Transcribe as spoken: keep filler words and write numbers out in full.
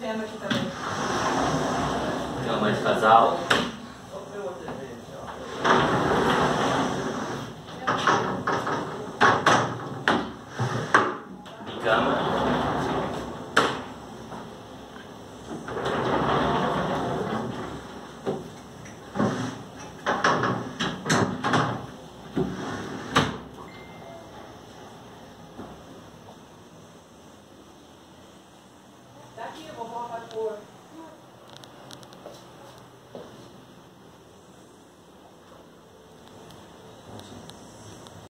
vendo aqui também. Cama de casal. Bicama. Daqui eu vou voltar a cor.